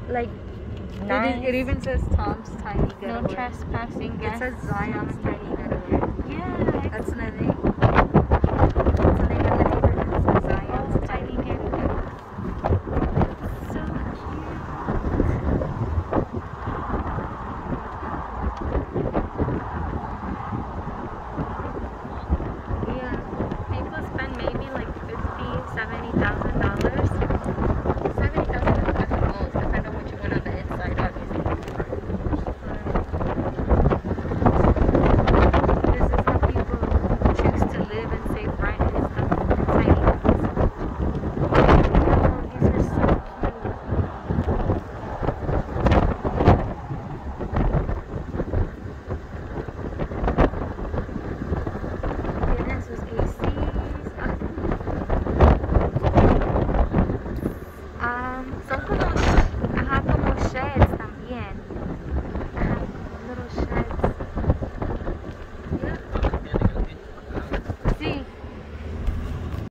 like nice. It even says Tom's Tiny Getaway. No trespassing It guests. says Zion's Tiny Getaway. Yeah. That's the name. That's the name of the neighborhood. It says Zion's Tiny Getaway. So cute. Yeah. People spend maybe like $50,000, $70,000. 70,000 is at the most, depending on what you want on the inside, obviously. This is how people choose to live and save rent and stuff. Tiny houses. Oh, these are so cute. Goodness, those ACs. Some